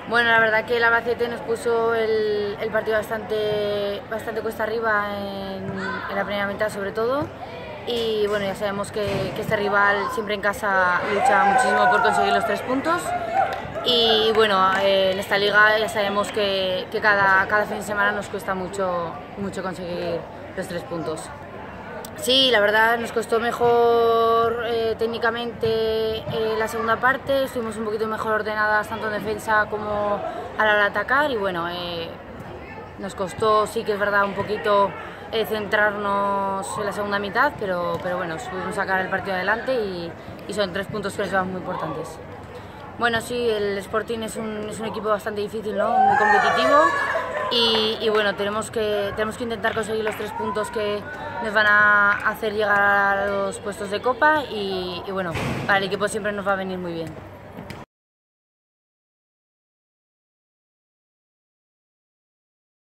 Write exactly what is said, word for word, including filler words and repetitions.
Bueno, la verdad que el Albacete nos puso el, el partido bastante, bastante cuesta arriba en, en la primera mitad sobre todo, y bueno, ya sabemos que, que este rival siempre en casa lucha muchísimo por conseguir los tres puntos y bueno, eh, en esta liga ya sabemos que, que cada, cada fin de semana nos cuesta mucho, mucho conseguir los tres puntos. Sí, la verdad nos costó mejor eh, técnicamente eh, la segunda parte, estuvimos un poquito mejor ordenadas tanto en defensa como a la hora de atacar y bueno, eh, nos costó, sí que es verdad, un poquito eh, centrarnos en la segunda mitad, pero, pero bueno, pudimos sacar el partido adelante y, y son tres puntos que nos van muy importantes. Bueno, sí, el Sporting es un, es un equipo bastante difícil, ¿no? Muy competitivo. Y, y bueno, tenemos que, tenemos que intentar conseguir los tres puntos que nos van a hacer llegar a los puestos de Copa y, y bueno, para el equipo siempre nos va a venir muy bien.